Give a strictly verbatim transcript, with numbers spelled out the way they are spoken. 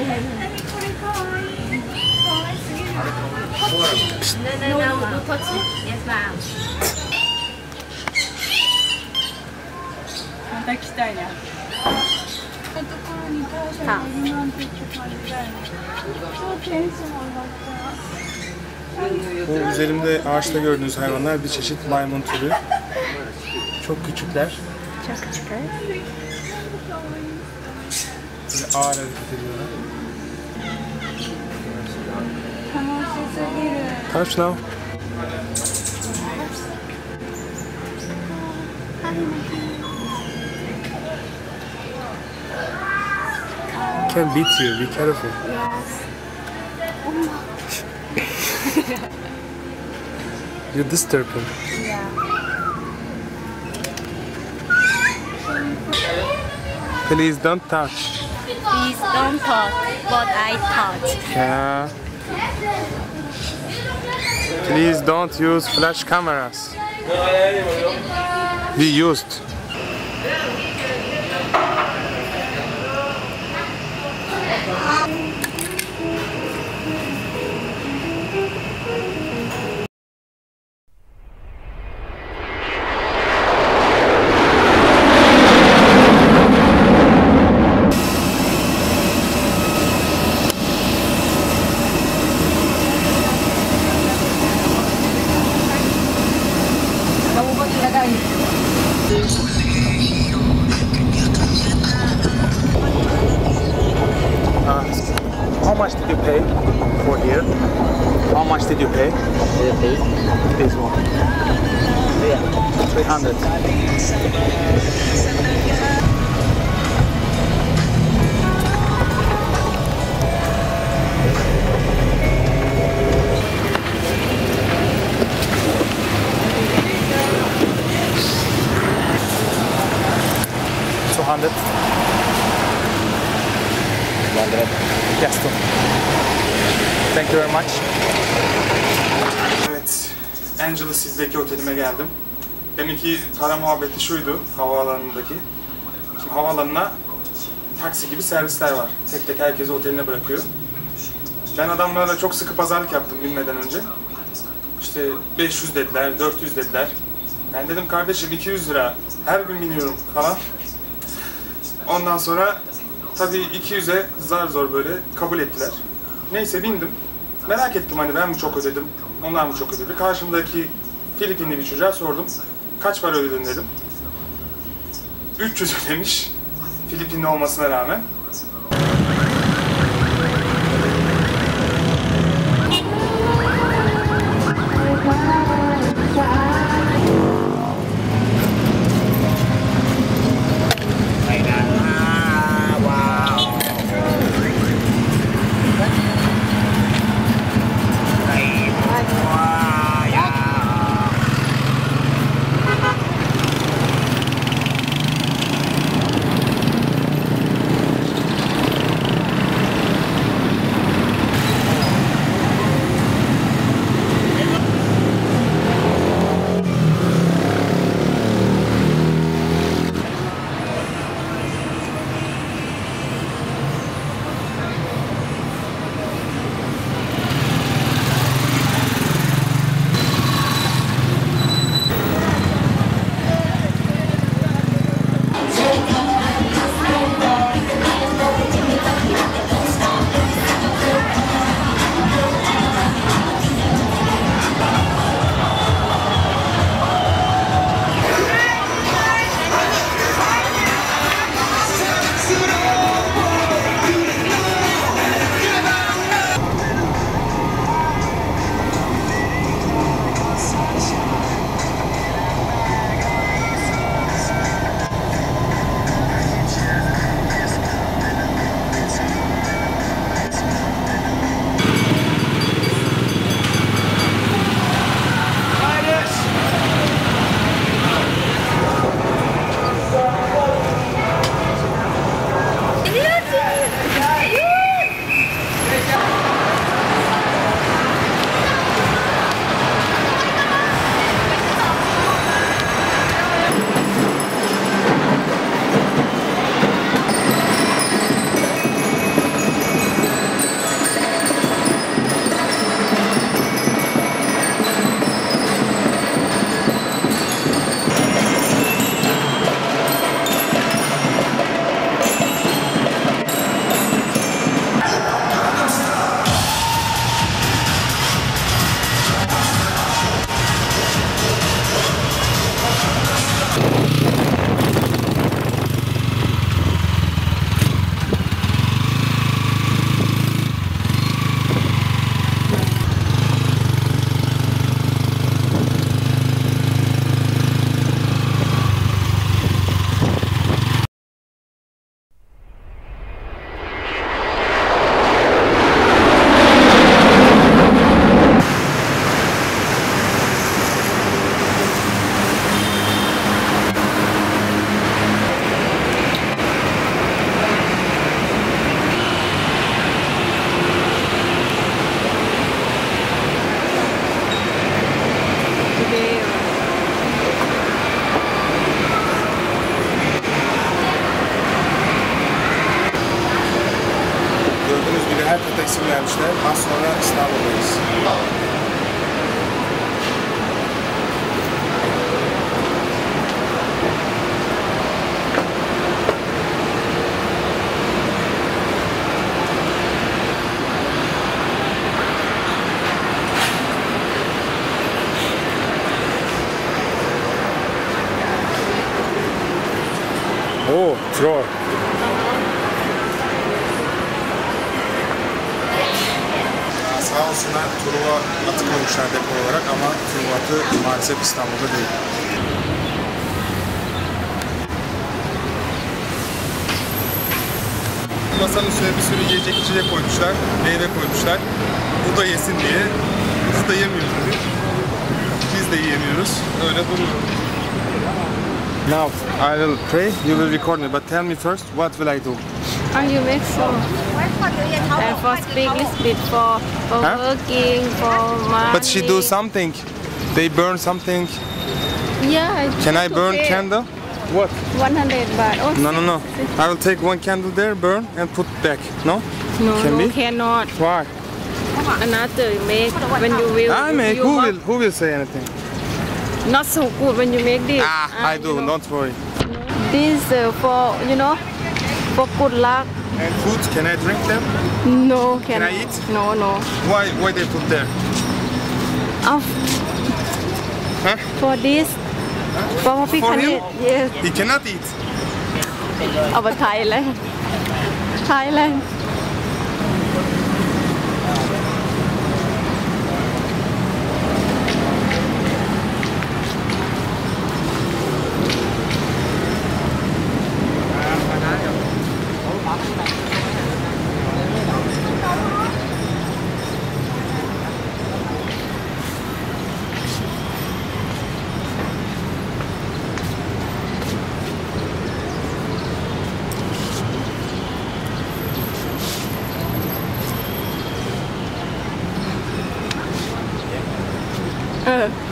また来たいな。ところにターシャがいるなんてって感じだよね。超テンション上がった。 Bu üzerimde ağaçta gördüğünüz hayvanlar bir çeşit maymun türü. Çok küçükler. Çok küçükler. Böyle ağır hareket ediyorlar. Touch now. Can beat you. Be careful. Yes. You disturb him. Yeah. Please don't touch. Please don't talk what I touch. Yeah. Please don't use flash cameras. We used. How much did you pay for here? How much did you pay? This one. three hundred. two hundred. Yes. Thank you very much. Evet, Angeles'deki otelime geldim. Deminki para muhabbeti şuydu, havaalanındaki. Şimdi havaalanına taksi gibi servisler var. Tek tek herkesi oteline bırakıyor. Ben adamlarla çok sıkı pazarlık yaptım binmeden önce. İşte beş yüz dediler, dört yüz dediler. Ben dedim kardeşim iki yüz lira, her gün biniyorum falan. Ondan sonra tabii iki yüze zar zor böyle kabul ettiler. Neyse bindim. Merak ettim hani ben mi çok ödedim, onlar mı çok ödedi. Karşımdaki Filipinli bir çocuğa sordum. Kaç para ödedin dedim. üç yüz ödemiş. Filipinli olmasına rağmen. Herkese isim vermişler. Az sonra İstanbul'dayız. Oo, Troy. Sağ olsunlar Truva atı koymuşlar depo olarak ama Truva atı maalesef İstanbul'da değil. Masanın üstüne bir sürü yiyecek içecek koymuşlar, meyve koymuşlar. Bu da yesin diye. Biz de yemiyoruz tabii. Biz de yiyemiyoruz. Öyle duruyor. Now I will pray, you will record me, but tell me first, what will I do? And you make so. And for speak little bit for, for Huh? working, for money. But she do something. They burn something. Yeah. Can I to burn pay candle? What? one hundred baht. Oh, No, no, no. I will take one candle there, burn, and put back. No? No, Can no, be? cannot. Why? Another make when you will. I make. you Who work. will? Who will say anything? Not so good when you make this. Ah, I you do. know. Don't worry. This uh, for you know for good luck. And food? Can I drink them? No, Can cannot. I eat? No, no. Why? Why they put there? Oh, Huh? for this. For For him? Yes. He cannot eat. Our Thailand. Thailand. Uh.